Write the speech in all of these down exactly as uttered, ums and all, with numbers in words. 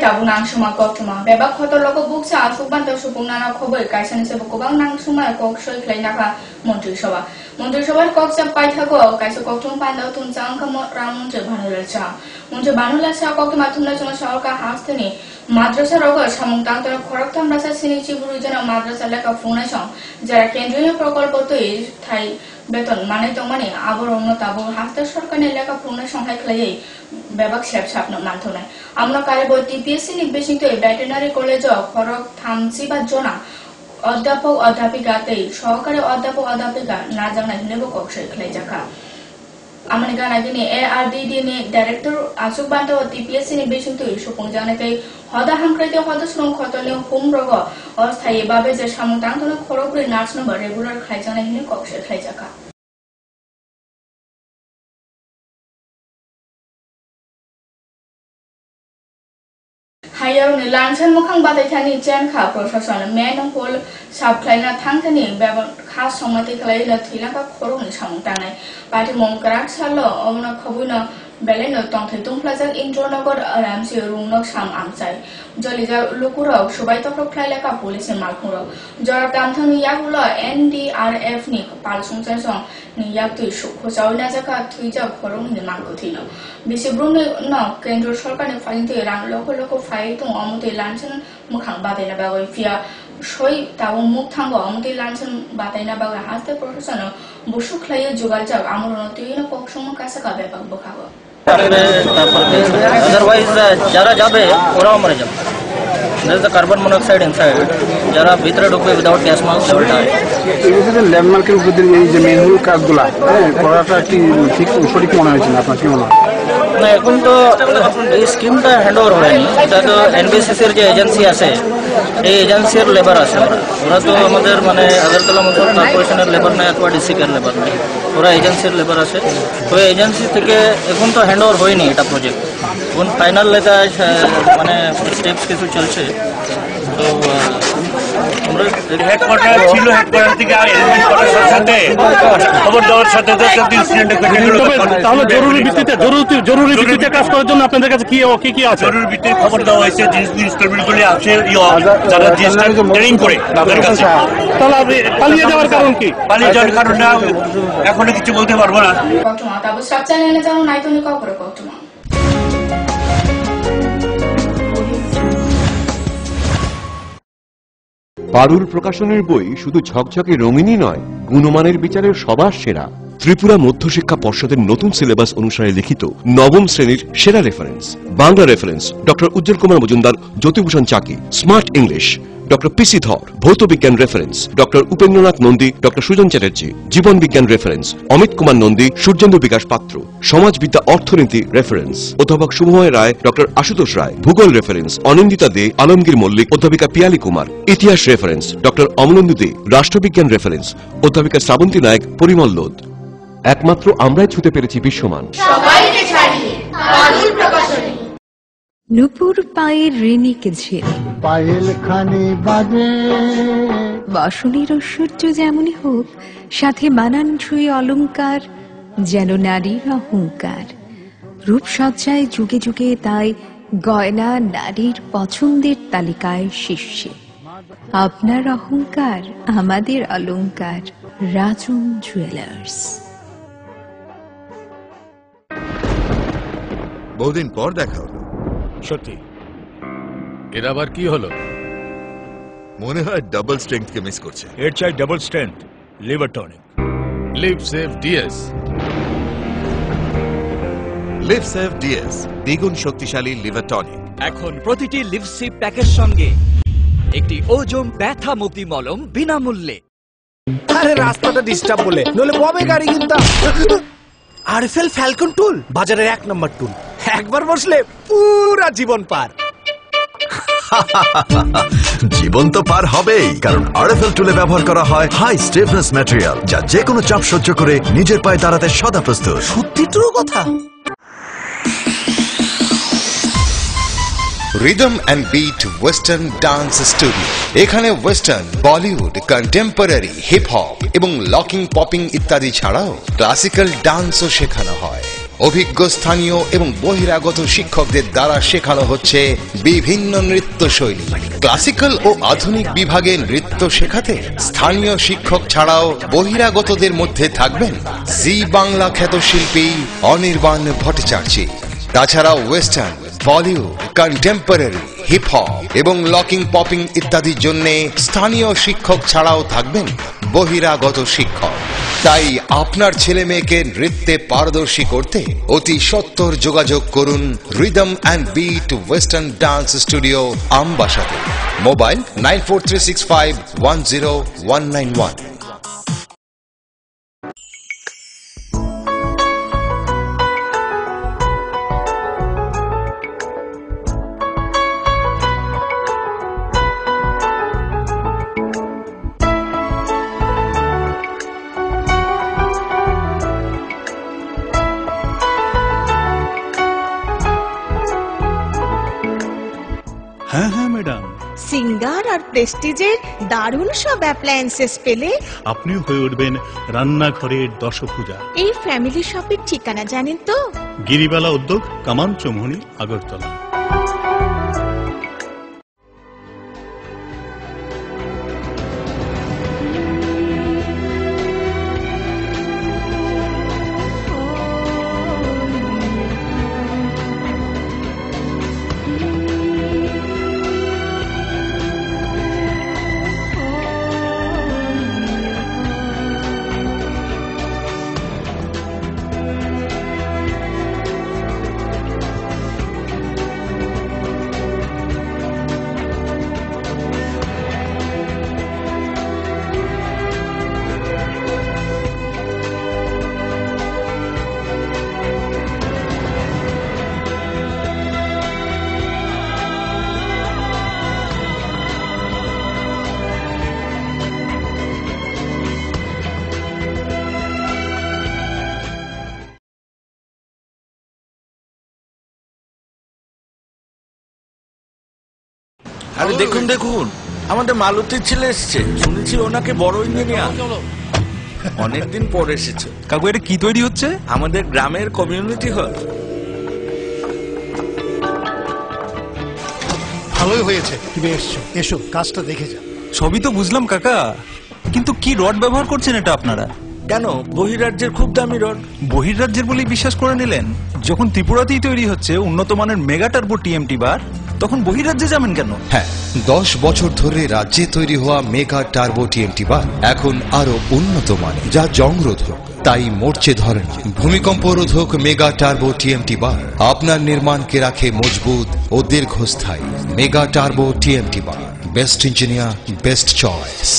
dabu nang suma koktuma beba khoto logo buksa asukban to supungna na khoboi kaisani sebo kobang nang suma kok soi khlaina ka মন্ত্রী সভা মন্ত্রী সভার কক্সা পাই থাকো কাইসো কক্তম পান্দাও তুম চাং কাম রাম মন্ত্রী ভানুলা চা মন্ত্রী ভানুলা চা কক্তম মাথুমলা চনা সরকার হাসতেনি মাদ্রাসা রগ সামং তাংতরা খরকতাম রাসা সিনি চিবুরু জনা মাদ্রাসা লেখা ফোনাসং যারা কেন্দ্রীয় প্রকল্প তৈ থাই বেতন মানে তো মানে আবর অন্য তাবো হাস্তে সরকারের লেখা ফোনা সংখ্যা খাইয়ে বেবাক শেপ ছাপনো মানথনাই আমরা কালে বই টিপিএসসি নিবেশিত ভেটেরিনারি কলেজ খরক থামসি বা জনা অধ্যাপক অধ্যাপিকাতেই সহকারী অধ্যাপক অধ্যাপিকা না জানা হিনেব কক্সই খাইজাকা আমনি গানা দিনে এআরডিডি নি ডাইরেক্টর আসুক বান্টো টিপিএসসি নি বেশিত সুপং জানাকে হদা হামক্রাইতে হদা শ্রম খতলে হোম রগ অস্থায়ী ভাবে যে সামতাং তনে খরকরি নার্স নম্বর রেগুলার খাইজানা হিনে কক্সই খাইজাকা হাইয়ার লানসান মুখাং বাতাইথানি চেনখা প্রশাসন মেনহল সাবখ্লাইনা থাংথানি বেবা খাস সংমাতি খালাইনা থিলাকা খরংনি সামংতানাই পাটি মংকরাক সালো অমনা খবুনা বেলেনো তংথै তুংफ्लाजाक इन्द्रनगर आरामसे रुंनक साम आमसाय जलिजा लुकुराव सुबाय तफ्र फ्लाइलाका पुलिसनि मालखुराव जरा दामथानि यागुला एनडीआरएफ नि पालसुंचासं नि यागतुइ सुखोसाव नाजाका थुइजा खरंनि मांगथिनो बिसिब्रुनि न केन्द्र सरकारनि फाइनथै रां लख लख फाइ दं अमते लानसन मुखां बादायना बागै फिया सय ताव मुख थांगो अमते लानसन बादायना बागै हास्ते प्रशासन बुसुख्लायो जुगालजाक आमरन तुइनो पक्षम कासाका बेबाक बखागो otherwise jara jabe ora mare jabe there is the carbon monoxide inside jara bhitre ঢুকবে without gas mask they will die এই যে ল্যান্ডমার্কের উপর দিয়ে এই যে মেনুল কাজগুলা হ্যাঁ করাটা কি ঠিক সঠিক মনে হয়েছে আপনার কি মনে হয় না এখন তো এই স্কিমটা হ্যান্ডওভার হয়নি এটা তো এনবিসিসির যে এজেন্সি আছে এই এজেন্সির লেবার আছে ওরা ওরা তো আমাদের মানে আগরতলা মন্ডল কর্পোরেশনের লেবার নাই অথবা ডিসিকের লেবার নাই ওরা এজেন্সির লেবার আছে তো এজেন্সি থেকে এখন তো হ্যান্ডওভার হয়নি এটা প্রজেক্ট এখন ফাইনাল লেখা মানে স্টেপস কিছু চলছে তো আমরা হেডকোয়ার্টার ছিল হেডকোয়ার্টার থেকে এলিমেন্ট করার সাথে খবর দেওয়ার সাথে সাথে ইনসিডেন্ট তাহলে জরুরি ভিত্তিতে জরুরি জরুরি ভিত্তিতে কাজ করার জন্য আপনাদের কাছে কি কি কি আছে জরুরি ভিত্তিতে খবর দেওয়া হয়েছে জিনিস ইনস্টলমেন্টগুলি আছে যারা জিএসটি ট্রেনিং করে তাদের কাছে তাহলে আপনি পালিয়ে যাওয়ার কারণ কি পালিয়ে যাওয়ার কারণ না এখনো কিছু বলতে পারবো না কতমা তাবো সব চ্যানেলে জানো নাই তুমি কপরে কতমা পারুল প্রকাশনের বই শুধু ঝকঝকে রঙিনই নয় গুণমানের বিচারের সবার সেরা ত্রিপুরা মধ্যশিক্ষা পর্ষদের নতুন সিলেবাস অনুসারে লিখিত নবম শ্রেণীর সেরা reference Bangla reference doctor Ujjwal Kumar Majumdar Jyotibhushan Chaki smart English doctor P C Dhar ভৌত বিজ্ঞান reference doctor Upendranath Nandi doctor Sujan Chatterjee জীবন বিজ্ঞান রেফারেন্স অমিত কুমার নন্দী সূর্যেন্দ্র বিকাশ পাত্র সমাজবিদ্যা অর্থনীতি রেফারেন্স অধ্যাপক শুভময় রায় ডক্টর আশুতোষ রায় ভূগোল রেফারেন্স অনিন্দিতা দে আলমগীর মল্লিক অধ্যাপিকা পিয়ালি কুমার ইতিহাস রেফারেন্স ডক্টর অমলেন্দু দে রাষ্ট্রবিজ্ঞান রেফারেন্স অধ্যাপিকা শ্রাবন্তী নায়ক পরিমল লোদ একমাত্র আমরাই ছুতে পেরেছি বিশ্বমান সবাইকে ছাড়িয়ে পারুল প্রকাশনী নুপুর পায়ের রেণিকে ঝিল পায়েল খানি বাজে বাসনের ঐশ্বর্য যেমনই হোক সাথে মানানসই অলংকার যেন নারীর অহংকার রূপসজ্জায় যুগে যুগে তাই গয়না নারীর পছন্দের তালিকায় শীর্ষে আপনার অহংকার আমাদের অলংকার রাজন জুয়েলার্স বহুদিন পর দেখা হলো সত্যি এর আবার কি হলো মনে হয় ডাবল স্ট্রেংথ কে মিস করছে এর চাই double strength liver tonic Liv Save DS Liv Save DS দ্বিগুণ শক্তিশালী লিভার টনিক এখন প্রতিটি লিভ সেভ প্যাকের সঙ্গে একটি ওজম ব্যথা মুক্তি মলম বিনামূল্যে আরে রাস্তাটা ডিস্টার্ব বলে নলে কবে গাড়ি কিনতাম আরএফএল ফ্যালকন টুল বাজারের এক নম্বর টুল একবার বসলে পুরা জীবন পার জীবন তো পার হবেই কারণ আরএফএল টুলে ব্যবহার করা হয় হাই স্টিফনেস ম্যাটেরিয়াল যা যে কোনো চাপ সহ্য করে নিজের পায়ে দাঁড়াতে সদা প্রস্তুত সত্যি ট্রু কথা rhythm and beat western dance studio এখানে western Bollywood contemporary hip hop এবং লকিং পপিং ইত্যাদি ছাড়াও ক্লাসিক্যাল ডান্সও শেখানো হয় অভিজ্ঞ স্থানীয় এবং বহিরাগত শিক্ষকদের দ্বারা শেখানো হচ্ছে বিভিন্ন নৃত্য শৈলী। ক্লাসিক্যাল ও আধুনিক বিভাগে নৃত্য শেখাতে স্থানীয় শিক্ষক ছাড়াও বহিরাগতদের মধ্যে থাকবেন জি বাংলা খ্যাত শিল্পী অনির্বাণ ভট্টাচার্য। তাছাড়া western, Bollywood, contemporary, hip hop এবং লকিং পপিং ইত্যাদির জন্য স্থানীয় শিক্ষক ছাড়াও থাকবেন বহিরাগত শিক্ষক। তাই আপনার ছেলে মেয়েকে নৃত্যে পারদর্শী করতে অতি সত্বর যোগাযোগ করুন rhythm and beat western dance studio আমবাসাতে। Mobile nine four three six five one zero one nine one. হ্যাঁ হ্যাঁ ম্যাডাম, সিঙ্গার আর প্রেস্টিজের দারুণ সব অ্যাপ্লায়েন্সেস পেলে আপনিও হয়ে উঠবেন রান্নাঘরের দশভুজা। এই ফ্যামিলি শপের ঠিকানা জানেন তো? গিরিবালা উদ্যোগ, কামান চৌমুহনী, আগরতলা। আরে দেখুন দেখুন, আমাদের মালতীর ছেলে এসছে। শুনেছি ওনাকে বড় ইঞ্জিনিয়ার। অনেকদিন পর এসেছে। কাকু এটা কি তৈরি হচ্ছে? আমাদের গ্রামের কমিউনিটি হল। ভালোই হয়েছে তুমি এসছো। এসো কাজটা দেখে যা। সবই তো বুঝলাম কাকা, কিন্তু কি রড ব্যবহার করছেন এটা আপনারা? কেন, বহিরাজ্যের খুব দামি রড। বহিরাজ্যের বলেই বিশ্বাস করে নিলেন? যখন ত্রিপুরাতেই তৈরি হচ্ছে উন্নত মানের মেগা টার্বো টিএমটি বার, তখন বহিরাজ্যে যাবেন কেন? হ্যাঁ, দশ বছর ধরে রাজ্যে তৈরি হওয়া মেগা টার্বো টিএমটি বার এখন আরো উন্নত মানের, যা জং রোধক, তাই মরচে ধরেন। ভূমিকম্প রোধক মেগা টার্বো টিএমটি বার আপনার নির্মাণকে রাখে মজবুত ও দীর্ঘস্থায়ী। Mega turbo TMT bar, best engineer, best choice.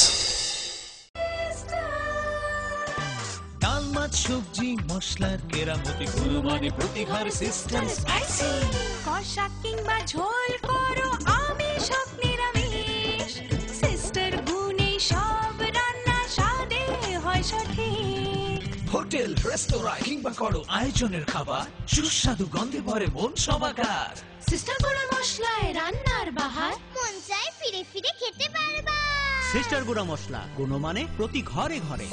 সবজি মশলার কেরামতি গুণমানে প্রতিঘর সিস্টেম স্পাইসি। কষা কিংবা ঝোল করো আমিষ হোক নিরামিষ, সিস্টার গুণে সব রান্না স্বাদে হয় সঠিক। হোটেল, রেস্তোরাঁ কিংবা করো আয়োজনের খাবার, সুস্বাদু গন্ধে ভরে মন সমাকার। সিস্টার গুঁড়া মশলায় রান্নার বাহার, মন চায় ফিরে ফিরে খেতে পারবা। সিস্টার গুঁড়া মশলা, গুণমানে প্রতি ঘরে ঘরে।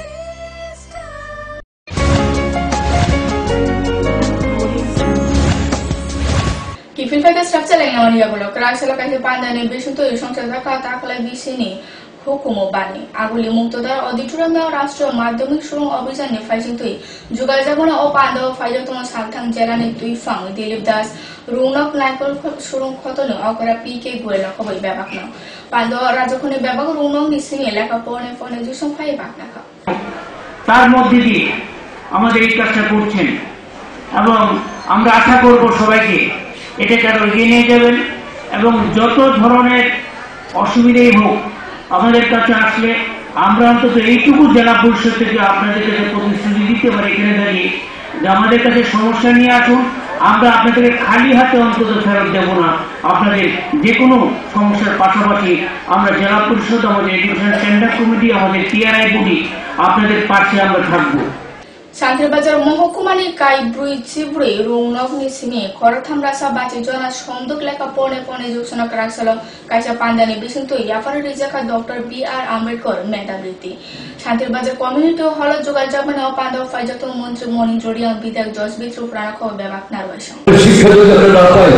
Kifil fai structure lain naman niya gulo. Kerasa lang kasi panda ni bisu to yung sa zaka takla bisini hukumo bani. Aguli mungto da auditorium na rastro madhyamik surong অভিযান ni faising to যোগাযোগনা ও পান্ডা ফাইজা তোমার সালথাং জেলানি দুই ফাং দিলীপ দাস রৌনক নাইকল সুরং খতন অকরা পিকে গোয়েলা খবই ব্যাপাক না পান্ডা রাজখনে ব্যাপাক রৌনক নিসিনি এলাকা পনে পনে দুসং phi বাক না তার মধ্যে দিয়ে আমাদের এই কাজটা করছেন এবং আমরা আশা করব সবাইকে এটাকে আরো এগিয়ে নিয়ে যাবেন এবং যত ধরনের অসুবিধাই হোক আমাদের কাছে আসলে আমরা অন্তত এইটুকু জেলা পরিষদ থেকে আপনাদের কাছে প্রতিশ্রুতি দিতে পারি এখানে দাঁড়িয়ে যে আমাদের কাছে সমস্যা নিয়ে আসুন, আমরা আপনাদেরকে খালি হাতে অন্তত ফেরত দেব না। আপনাদের যে কোনো সমস্যার পাশাপাশি আমরা জেলা পরিষদ, আমাদের এডুকেশন স্ট্যান্ডার্ড কমিটি, আমাদের টিআরআই বডি আপনাদের পাশে আমরা থাকবো। শান্তিরবাজার মহকুমানি কাইব্রুই চিব্রুই রৌনকনি সিমি খরথাম রাসা বাচি জনা সমদক লেখা পনে পনে যোগসনা কারাকসাল কাইসা পান্দানি বিসিন্তু ইয়াফারে রিজাকা ডক্টর বি আর আম্বেদকর মেধাবৃত্তি শান্তিরবাজার কমিউনিটি হল যোগার জাপানে পান্ডব ফাইজাত মন্ত্রী মনিন জড়িয়াং বিধায়ক জসবিত রূপরানা খবর ব্যাপাক নারবাইসং শিক্ষা যদি আমরা না পাই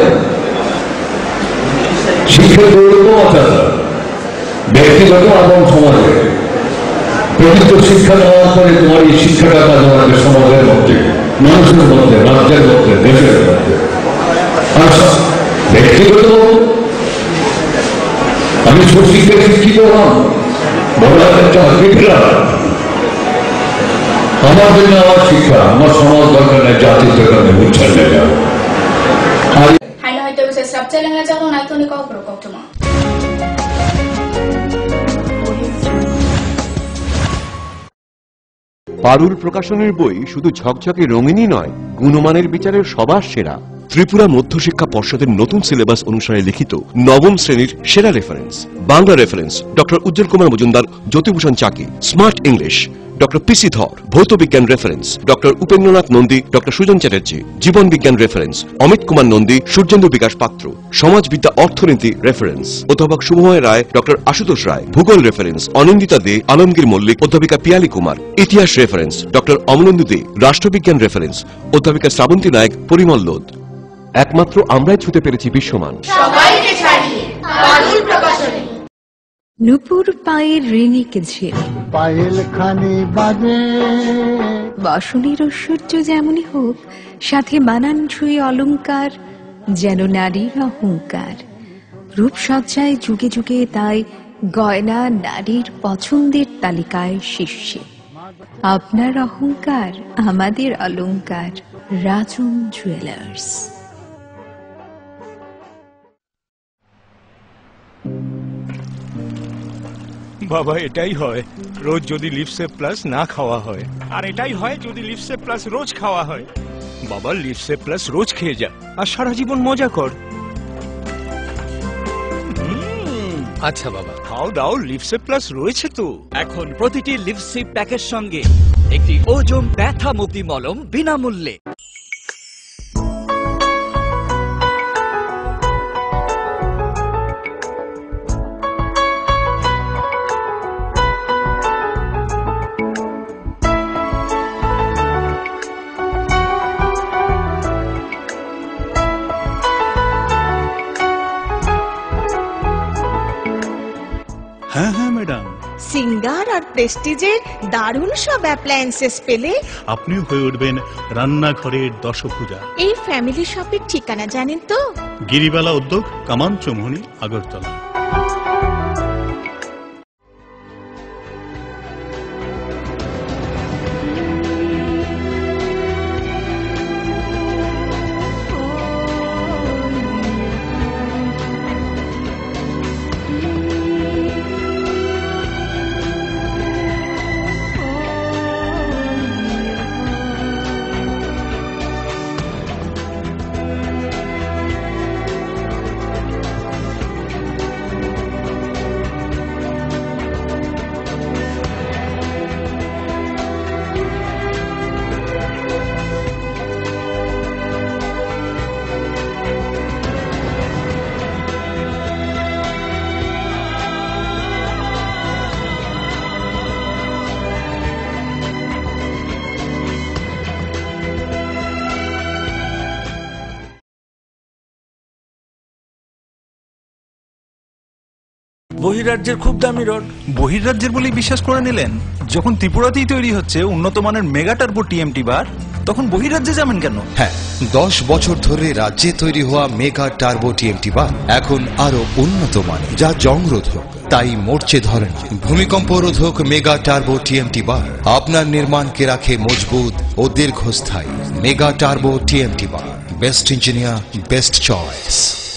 শিক্ষা দৌড়তো ব্যক্তিগত এবং সমাজে প্রকৃত শিক্ষা নেওয়ার পরে তোমার এই শিক্ষাটা কাজ হবে সমাজের মধ্যে মানুষের মধ্যে রাজ্যের মধ্যে দেশের মধ্যে ব্যক্তিগত আমি সুশিক্ষায় শিক্ষিত হলাম বড় চাকরি পেলাম আমার জন্য আমার শিক্ষা আমার সমাজ দরকার নেই জাতির দরকার নেই উচ্চার নেই হাইনা হইতে বিশেষ সাবচাইলেঙ্গা জানো নাইতনি কখনো কখনো পারুল প্রকাশনের বই শুধু ঝকঝকে রঙিনই নয়, গুণমানের বিচারের সবার সেরা। ত্রিপুরা মধ্যশিক্ষা পর্ষদের নতুন সিলেবাস অনুসারে লিখিত নবম শ্রেণীর সেরা reference. Bangla reference doctor Ujjwal Kumar Majumdar, Jyotibhushan Chaki. Smart English doctor P C Dhar. ভৌত বিজ্ঞান reference doctor Upendranath Nandi, doctor Sujan Chatterjee. জীবন বিজ্ঞান রেফারেন্স অমিত কুমার নন্দী, সূর্যেন্দু বিকাশ পাত্র। সমাজবিদ্যা অর্থনীতি রেফারেন্স অধ্যাপক শুভময় রায়, ডক্টর আশুতোষ রায়। ভূগোল রেফারেন্স অনিন্দিতা দে, আলমগীর মল্লিক, অধ্যাপিকা পিয়ালি কুমার। ইতিহাস রেফারেন্স ডক্টর অমলেন্দু দে। রাষ্ট্রবিজ্ঞান রেফারেন্স অধ্যাপিকা শ্রাবন্তী নায়ক, পরিমল লোদ। একমাত্র আমরাই ছুতে পেরেছি বিশ্বমান। সবাইকে ছাড়িয়ে পারুল প্রকাশনী। নুপুর পায়ের ঋণিক ঝিল পায়েল খানি বাজে বাসনের ঐশ্বর্য যেমনই হোক, সাথে মানানসই অলংকার যেন নারীর অহংকার। রূপসজ্জায় যুগে যুগে তাই গয়না নারীর পছন্দের তালিকায় শীর্ষে। আপনার অহংকার আমাদের অলংকার। রাজন জুয়েলার্স। বাবা এটাই হয় রোজ যদি লিপসে প্লাস না খাওয়া হয়, আর এটাই হয় যদি লিপসে প্লাস রোজ খাওয়া হয়। বাবা লিপসে প্লাস রোজ খেয়ে যা আর সারা জীবন মজা কর। আচ্ছা বাবা, খাও দাও, লিপসে প্লাস রয়েছে তো। এখন প্রতিটি লিপসিপ প্যাকের সঙ্গে একটি ওজম ব্যথা মুক্তি মলম বিনামূল্যে। হ্যাঁ হ্যাঁ ম্যাডাম, সিঙ্গার আর প্রেস্টিজের দারুণ সব অ্যাপ্লায়েন্সেস পেলে আপনিও হয়ে উঠবেন রান্নাঘরের দশভুজা। এই ফ্যামিলি শপের ঠিকানা জানেন তো? গিরিবালা উদ্যোগ, কামান চৌমুহনী, আগরতলা। বহিরাজ্যের খুব দামি রড। বহিরাজ্যের বলেই বিশ্বাস করে নিলেন? যখন ত্রিপুরাতেই তৈরি হচ্ছে উন্নত মানের মেগা টার্বো টিএমটি বার, তখন বহিরাজ্যে যাবেন কেন? হ্যাঁ, দশ বছর ধরে রাজ্যে তৈরি হওয়া মেগা টার্বো টিএমটি বার এখন আরো উন্নত মানের, যা জংরোধক, তাই মরচে ধরে না। ভূমিকম্প রোধক মেগা টার্বো টিএমটি বার আপনার নির্মাণকে রাখে মজবুত ও দীর্ঘস্থায়ী। Mega turbo TMT bar, best engineer, best choice.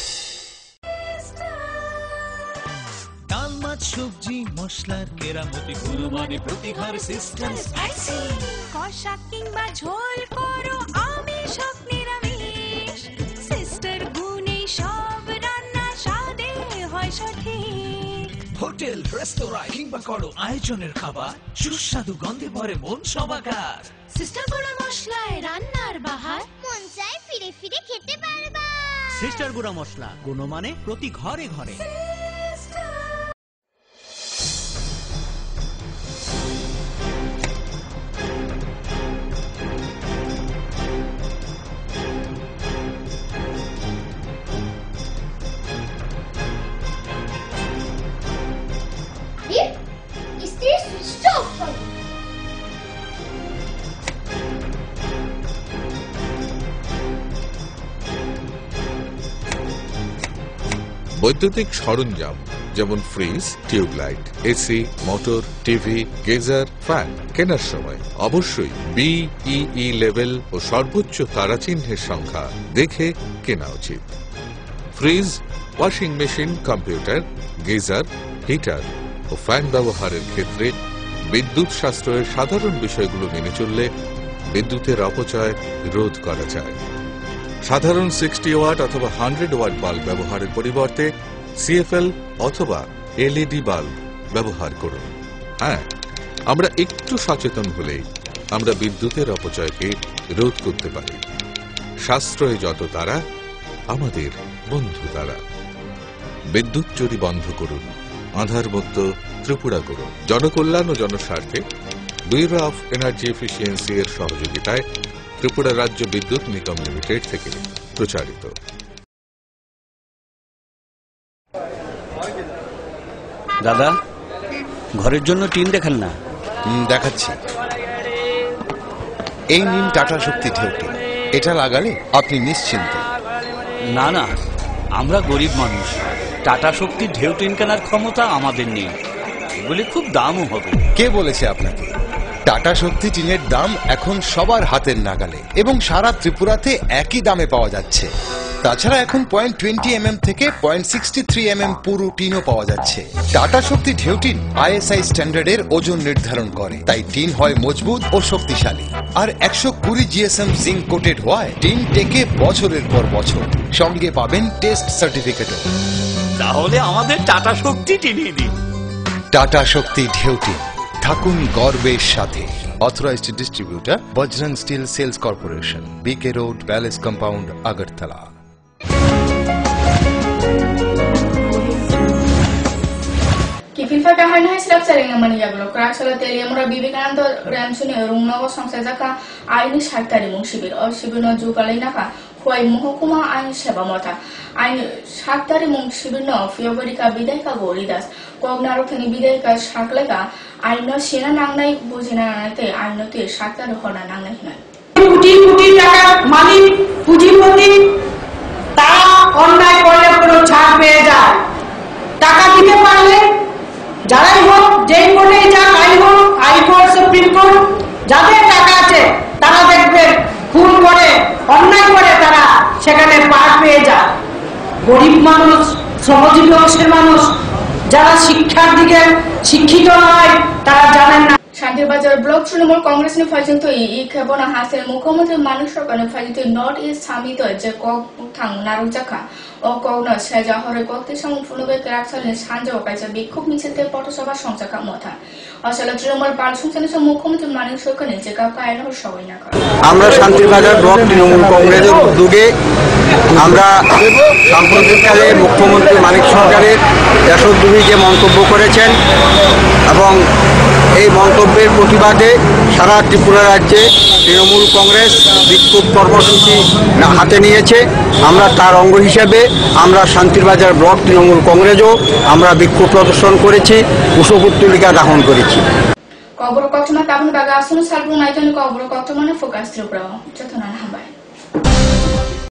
সবজি মশলার কেরামতি গুণমানে প্রতিহার সিস্টেম স্পাইসি। কষা কিংবা ঝোল করো আমিষ হোক নিরামিষ, সিস্টার গুণে সব রান্না স্বাদে হয় সঠিক। হোটেল রেস্তোরাঁ কিংবা করো আয়োজনের খাবার সুস্বাদু গন্ধে ভরে মন সবাকার। সিস্টার গুঁড়া মশলায় রান্নার বাহার মন চায় ফিরে ফিরে খেতে পারবা। সিস্টার গুঁড়া মশলা গুণমানে প্রতি ঘরে ঘরে। Stay switched off for you. বৈদ্যুতিক সরঞ্জাম যেমন fridge, tubelight, AC, motor, TV, geyser, fan কেনার সময় অবশ্যই বিইই লেভেল ও সর্বোচ্চ তারাচিহ্নের সংখ্যা দেখে কেনা উচিত। Fridge, washing machine, computer, geyser, heater ও ফ্যান ব্যবহারের ক্ষেত্রে বিদ্যুৎ সাশ্রয়ের সাধারণ বিষয়গুলো মেনে চললে বিদ্যুতের অপচয় রোধ করা যায়। সাধারণ সিক্সটি ওয়াট অথবা হান্ড্রেড ওয়াট বাল্ব ব্যবহারের পরিবর্তে সিএফএল অথবা এলইডি বাল্ব ব্যবহার করুন। হ্যাঁ, আমরা একটু সচেতন হলেই আমরা বিদ্যুতের অপচয়কে রোধ করতে পারি। সাশ্রয় যত তারা আমাদের বন্ধু তারা। বিদ্যুৎ চুরি বন্ধ করুন, আধার মুক্ত ত্রিপুরা করুন। জনকল্যাণ ও জনস্বার্থে ব্যুরো অফ এনার্জি এফিসিয়েন্সি এর সহযোগিতায় ত্রিপুরা রাজ্য বিদ্যুৎ নিগম লিমিটেড থেকে প্রচারিত। দাদা, ঘরের জন্য টিন দেখান না। দেখাচ্ছি। এই নিন টাটা শক্তি ঢেউটি। এটা লাগালে আপনি নিশ্চিন্ত। না না, আমরা গরিব মানুষ, টাটা শক্তি ঢেউ টিন কেনার ক্ষমতা আমাদের নেই। এগুলি খুব দামও হবে। কে বলেছে আপনাকে? টাটা শক্তি টিনের দাম এখন সবার হাতের নাগালে এবং সারা ত্রিপুরাতে একই দামে পাওয়া যাচ্ছে। তাছাড়া এখন পয়েন্ট টোয়েন্টি এম এম থেকে point sixty three M M পুরো টিনও পাওয়া যাচ্ছে। টাটা শক্তি ঢেউ টিন আইএসআই স্ট্যান্ডার্ডের ওজন নির্ধারণ করে, তাই টিন হয় মজবুত ও শক্তিশালী। আর একশো কুড়ি জিএসএম জিঙ্ক কোটেড হওয়ায় টিন টেকে বছরের পর বছর। সঙ্গে পাবেন টেস্ট সার্টিফিকেটও। তাহলে আমাদের টাটা শক্তি টিনিয়ে দিন। টাটা শক্তি ঢেউ টিন, থাকুন গর্বের সাথে। Authorised distributor Bajrang steel sales corporation, B K road, palace compound, Agartala. Kifilfa kahan hai silap saring mani jaglo kraksala telia mura Vivekananda Ramsuni rungnago samsajaka aini sartari mung shibir o shibirno jukalina ka huai muhokuma aini seba mota aini sartari mung shibirno Fioborika Bidai ka Goridas kognaro thani Bidai ka shakleka aino sena nangnai bujina nanate aino te sartari hona nangnai hinai crore crore টাকা মালিক পুঁজিপতি তারা অন্যায় করলে কোনো ছাড় পেয়ে যায়। টাকা দিতে পারলে যারাই হোক, যেই কোর্টেই যাক, হাইকোর্ট হাইকোর্ট সুপ্রিম কোর্ট, যাদের টাকা আছে তারা দেখবেন খুন করে অন্যায় করে তারা সেখানে পার পেয়ে যায়। গরিব মানুষ, শ্রমজীবী অংশের মানুষ, যারা শিক্ষার দিকে শিক্ষিত নয় তারা জানেন না। শান্তিরবাজার ব্লক তৃণমূল কংগ্রেস নি ফাইজিংতো ই খেবনা হাসের মুখ্যমন্ত্রী মানিক সরকার নি ফাইজিংতো নর্থ ইস্ট সামিত যে কক থাং নারক জাখা ও কৌন সেজা হরে কক্তি সাং ফুনুবে কেরাকসালনি সানজাও কাইসা বিক্ষোভ মিছিলতে পথসভা সংচাকা মথা আসলে তৃণমূল পাল সংসদের মুখ্যমন্ত্রী মানিক সরকার নি যে কাপা আইন হর সবাই না করে। আমরা শান্তিরবাজার ব্লক তৃণমূল কংগ্রেসের উদ্যোগে আমরা সাম্প্রতিককালে মুখ্যমন্ত্রী মানিক সরকারের দেশদ্রোহী যে মন্তব্য করেছেন এবং এই মন্তব্যের প্রতিবাদে সারা ত্রিপুরা রাজ্যে তৃণমূল কংগ্রেস বিক্ষোভ কর্মসূচি হাতে নিয়েছে। আমরা তার অঙ্গ হিসেবে আমরা শান্তিরবাজার ব্লক তৃণমূল কংগ্রেসও আমরা বিক্ষোভ প্রদর্শন করেছি, পুষ্পপুত্তলিকা দাহন করেছি। কবর কটমা তাবন বাগা আসুন সালবুন আইতন কবর কটমানে ফোকাস ত্রিপুরা যতনা